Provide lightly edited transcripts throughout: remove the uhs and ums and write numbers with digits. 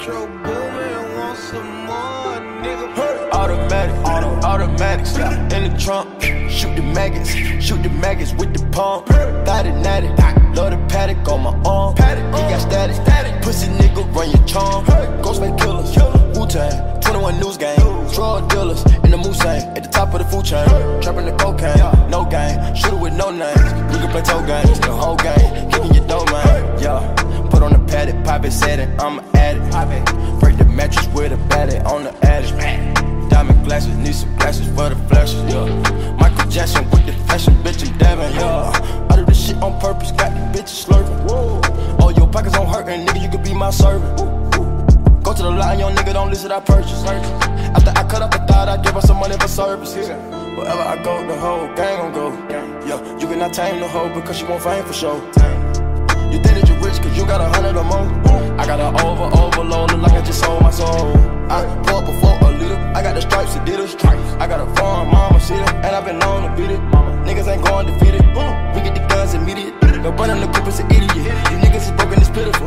Metro Boomin, want some more, nigga. Automatics in the trunk. Shoot the maggots with the pump. Thought it natty, love the paddock on my arm. He got static, pussy nigga run your charm. Ghostface killers, Wu-Tang, 21 News Gang. Drug dealers in the Mustang, at the top of the food chain. Trapping the cocaine, no game. Shooter with no names. We can play toe games, the whole game. Kicking your dough, man. Yeah. Put on the paddock, pop it, said it, I'm an addict. Break the mattress with a batty on the attic. Diamond glasses, need some glasses for the flashes, yeah. Michael Jackson with the fashion, bitch, I'm dabbing, yeah. I do this shit on purpose, got the bitches slurping. All your pockets on hurting, nigga, you could be my servant. Go to the line, young nigga, don't listen, I purchase. After I cut up a thought, I give her some money for services. Wherever I go, the whole gang gon' go. Yeah, you cannot tame the hoe because she won't fame for show. You think that you rich cause you got 100 or more. I got an overload, look like I just sold my soul. I pour up before a liter, I got the stripes, Adidas. I got a farm, mama, see it, and I've been known to beat it. Niggas ain't going defeated, we get the guns immediate. No burning the group is an idiot, you niggas is broken, it's pitiful.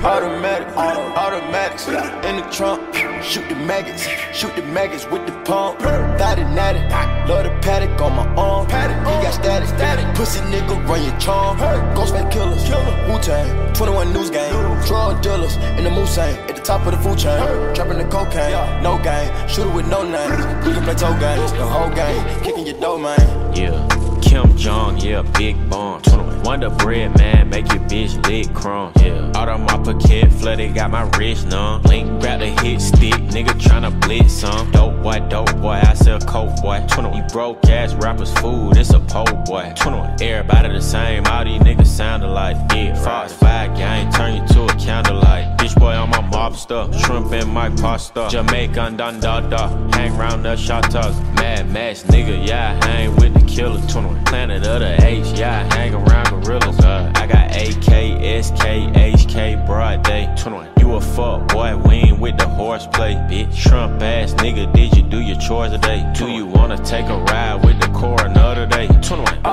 Automatics in the trunk. Shoot the maggots with the pump. Thought it natty, love the paddock on my arm. He got static, pussy nigga run your charm. Ghostface killers, Wu-Tang, 21 News Gang. Drug dealers in the Mustang, at the top of the food chain. Trapping the cocaine, no game. Shooter with no names. We can play toe games, the whole game. Kicking your dough, man. Yeah, Kim Jong, yeah, big bomb. Wonder bread, man, make your bitch lick crumb. Yeah, out of my pocket, flooded, got my wrist numb. Link, grab the hit stick, nigga tryna blitz some. Dope boy, I sell coke, boy. 21, you broke ass rappers food, it's a pole, boy. 21, everybody the same, all these niggas sound alike. Yeah, Fox 5 gang, turn you to a candlelight. Bitch boy on my mobster, shrimp in my pasta. Jamaican dun da da, hang round the shot toss. Mad Max nigga, yeah, I hang with the killer. 21, Planet of the H, yeah, I hang around gorillas. I got AK, SK, HK, broad day. 21, you a fuck boy, we ain't with the horseplay, bitch. Shrimp ass nigga, did you do your chores today? Do you wanna take a ride with the coroner today? 21,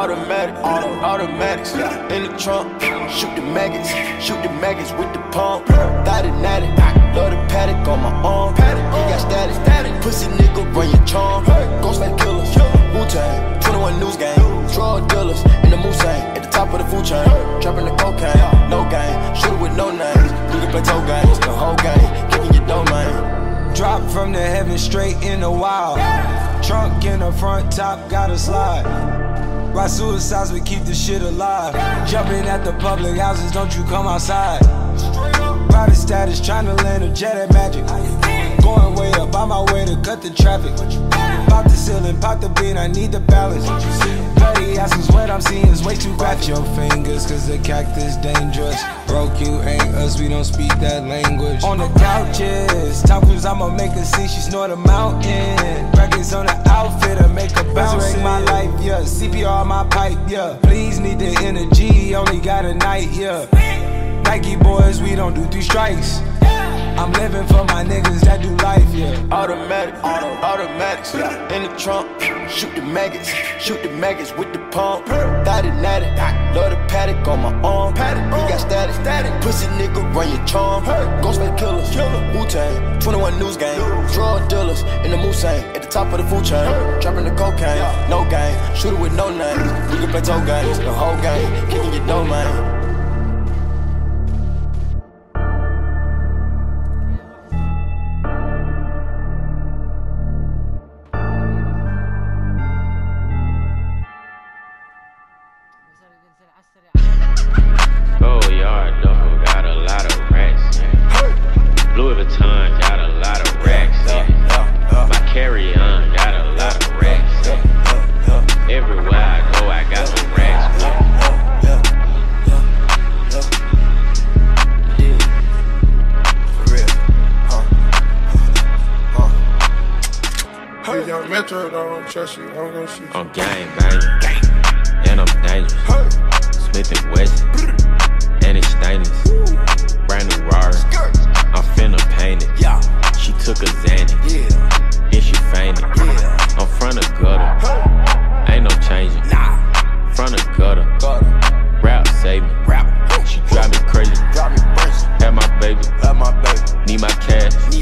automatics in the trunk. Shoot the maggots with the pump. Thought it natty, love the paddock on my arm. He got static, pussy nigga run your charm. Ghostface killers, Wu-Tang, 21 News Gang. Drug dealers in the Mustang, at the top of the food chain. Trapping the cocaine, no game. Shooter with no names. We can play toe games, the whole game. Kicking your dough, man. Drop from the heaven straight in the wild. Trunk in the front, top gotta slide. Ride suicides, we keep the shit alive. Jumping at the public houses, don't you come outside. Private status, tryna land a jet at Magic. Going way up, on my way to cut the traffic. Pop the ceiling, pop the beat, I need the balance. Bloody asses, what I'm seeing is way too graphic. Your fingers, cause the cactus dangerous. Broke, you ain't us, we don't speak that language. On the couches, Tom Cruise, I'ma make her see she snort a mountain. Records on the outfit, I make her bounce. Resurrect my life, yeah, CPR on my pipe, yeah. Please need the energy, only got a night, yeah. Nike boys, we don't do 3 strikes. I'm living for my niggas that do life, yeah. Automatics in the trunk. Shoot the maggots with the pump. Thought it natty, love the paddock on my arm. He got static, pussy nigga run your charm. Ghostface killers, Wu-Tang, 21 News Gang. Drug dealers in the Mustang, at the top of the food chain. Trapping the cocaine, no game. Shooter with no names. We can play toe games, the whole game. Kicking your dough, man. Go yard double, got a lot of racks. Louis Vuitton got a lot of racks. My carry-on got a lot of racks. Everywhere I go, I got some racks. For real, Hey, young Metro, don't trust you, I'm gonna shoot you. I'm gang banging, and I'm dangerous. Smith & Wesson, and it's stainless. Brand new Rari, I'm finna paint it. She took a Xanny, and she fainted. I'm front of gutter, ain't no changing. Front of gutter, rap save me. She drive me crazy, have my baby, need my cash.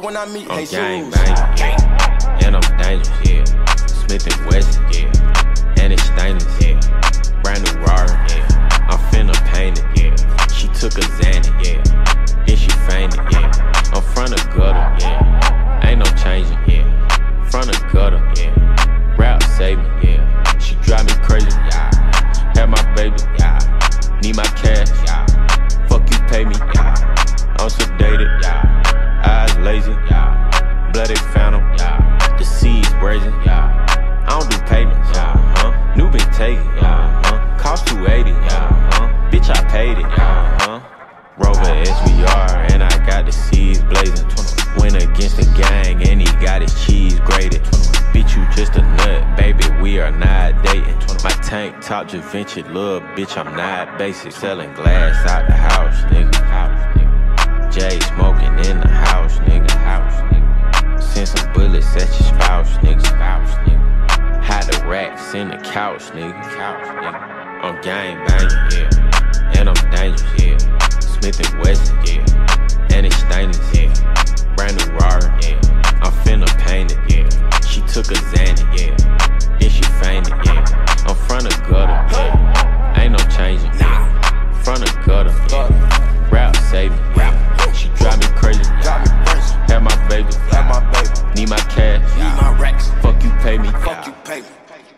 when I meet I'm Jesus. gang bang, yeah. And I'm dangerous, yeah. Smith and Wesson, yeah. And it's stainless, yeah. Brand new Rari, yeah. I'm finna paint it, yeah. She took a Xanny, yeah. Then she fainted, yeah. I'm front of gutter, yeah. Ain't no changing, yeah. Front of gutter, yeah. Rap save me, yeah. She drive me crazy, yeah. Have my baby, yeah. Need my cash, yeah. Fuck you, pay me, yeah. I'm sedated, yeah. Eyes lazy, yeah. Bloody phantom, yeah. The seas brazen, yeah. I don't do payments, yeah. New been taken, yeah. Cost 280, yeah. Bitch, I paid it, yeah. Rover SVR, and I got the seas blazing. Went against the gang, and he got his cheese grated. Bitch, you just a nut, baby, we are not dating. My tank top just ventured, little bitch, I'm not basic. Selling glass out the house, nigga. Jay smoking in the house, nigga. Send some bullets at your spouse, nigga. Hide the racks in the couch, nigga. I'm gang banging, yeah. And I'm dangerous, yeah. Smith and Wesson, yeah. And it's stainless, yeah. Brand new Rari, yeah. I'm finna paint it, yeah. She took a Xanny, yeah. Then she fainted, yeah. I'm front of gutter, yeah. Ain't no changing, yeah. Front of gutter, yeah. Rap save me, yeah. She drive me crazy, yeah. Have my baby, need my cash, Need my racks. Fuck you, pay me, Fuck you, pay me.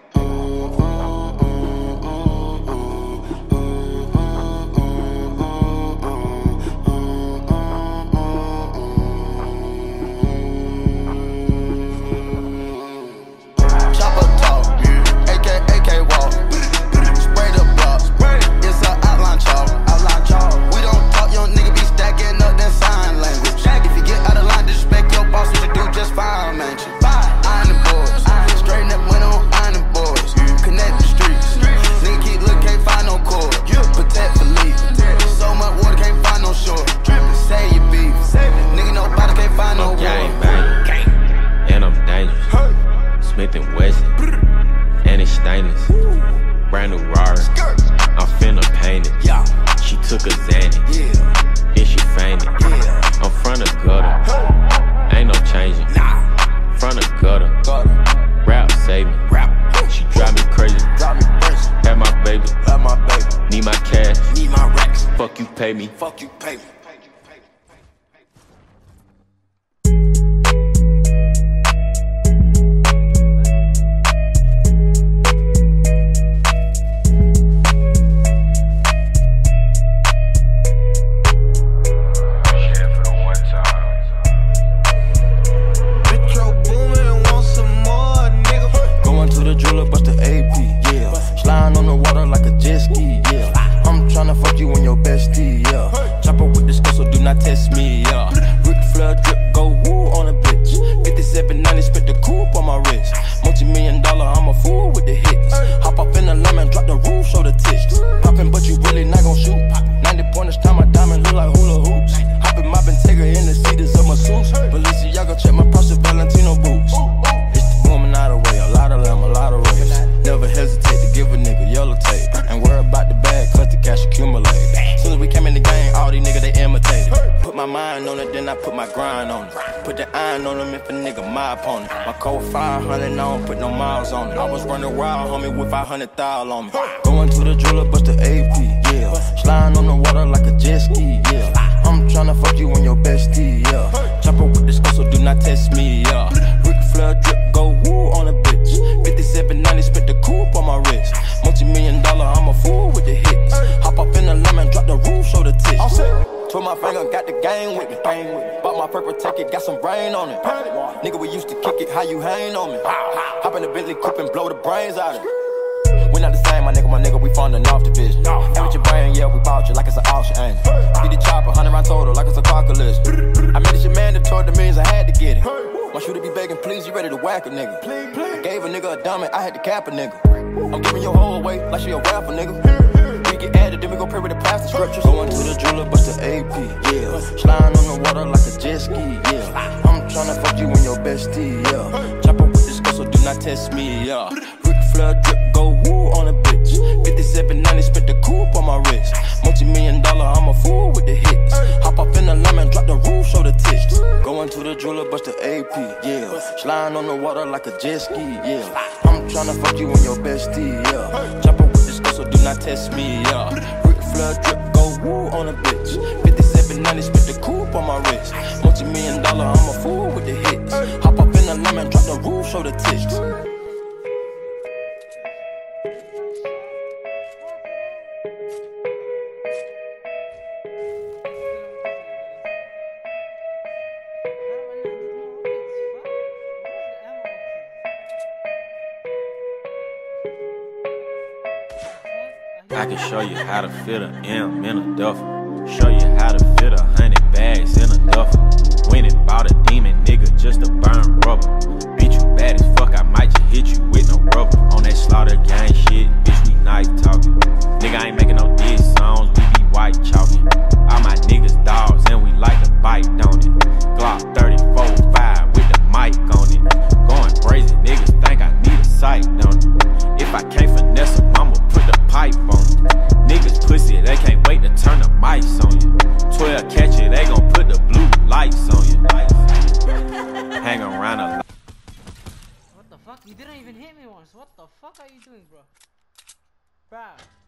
Chopper talk, AK walk. Spray the block, it's a outline chalk. We don't talk, young nigga be stacking up that sign language. If you get out of line, disrespect your boss, what you do just fine, man. Iron the boys, straighten up when on iron the boys. Connect the streets, nigga keep looking, can't find no cord. Protect for leave, so much water, can't find no shore. Say you beef, nigga nobody can't find no I'm gang war. banging, and I'm dangerous. Smith and Wesson, and it's stainless. Brand new Rari, I'm finna paint it. Yeah, She took a Xanny, yeah, then she fainted. yeah. I'm front of gutter, ain't no changing. Front of gutter, rap save me. She drive me crazy, Drop me first, have my baby, love my baby. need my cash. Need my racks, Fuck you, pay me. fuck you, pay me. Metro Boomin, want some more, nigga. Going to the jeweler, bust the AP, yeah. Sliding on the water like a jet ski, yeah. I'm tryna fuck you and your bestie, yeah. Chopper with the skull, so do not test me, yeah. Ric Flair drip, go woo on a bitch. 5790, spent the coupe on my wrist. Multi-million-dollar, I'm a fool with the hits. Hop up in the lemon, drop the roof, show the tits. Poppin', but you really not gon' shoot. 90 pointers, time my diamond look like hula hoops. Hoppin' my Bentayga in the seats of my suits. Balenciaga, check my Prada Valentino boots. It's the woman out of the way, a lot of them, a lot of race. Never hesitate to give a nigga yellow tape. Ain't worry about the bag, cause the cash accumulate. Soon as we came in the game, all these niggas they imitated. Put my mind on it, then I put my grind on it. Put the iron on them if a nigga my opponent. My code 500, I don't put no miles on it. I was running wild, homie, with 500,000 on me. Going to the jeweler, bust the AP, yeah. Sliding on the water like a jet ski, yeah. I'm tryna fuck you and your bestie, yeah. Chopper with the skull, so do not test me, yeah. Ric Flair drip, go woo on a bitch. 5790, spent the coupe on my wrist. Multi-million-dollar, I'm a fool with the hits. Hop up in the lemon, drop the roof, show the tits. Twirl my finger, got the game with me. Bought my purple ticket, got some brain on it. Nigga, we used to kick it, how you hang on me? Hop in the Bentley coupe and blow the brains out of it. We not the same, my nigga, we funding off division. And with your brain, yeah, we bought you like it's an auction, ain't it? Get the chopper, 100 round total, like it's a car collision. I made this shit mandatory, the means I had to get it. My shooter be begging, please, you ready to whack a nigga? I gave a nigga a diamond, I had to cap a nigga. I'm giving your whole away like she a rapper, nigga. We get added, then we go pray with the pastor scriptures. Going to the jeweler, bust the AP, yeah. Sliding on the water like a jet ski, yeah. I'm tryna fuck you and your bestie, yeah. Chopper with the skull, so do not test me, yeah. Ric Flair drip, go woo on a bitch. 5790, spent the coupe on my wrist. Multi-million-dollar, I'm a fool with the hits. Hop up in the lemon, drop the roof, show the tits. Going to to the jeweler, bust the AP, yeah. Sliding on the water like a jet ski, yeah. I'm tryna fuck you and your bestie, yeah. Jumping with this girl, so do not test me, yeah. Rick Flood drip, go woo on a bitch. 5790, spit the coupe on my wrist. Multi-million-dollar, I'm a fool with the hits. Hop up in the lemon, drop the roof, show the tits. I can show you how to fit a M in a duffel. Show you how to fit 100 bags in a duffel. Went and bought a demon nigga just to burn rubber. Bitch, you bad as fuck, I might just hit you with no rubber. On that slaughter gang shit, bitch, we nice talking. Nigga, I ain't making no diss songs, we be white chalking. All my niggas dogs and we like to bite, don't it? Glock 34-5 with the mic on it. Going crazy, niggas think I need a sight, don't it? If I can't finesse them, I'ma put the pipe on it. Niggas pussy, they can't wait to turn the mics on you. 12 catch it, they gon' put the blue lights on you. Hang around a lot. What the fuck? You didn't even hit me once. What the fuck are you doing, bro? Bruh.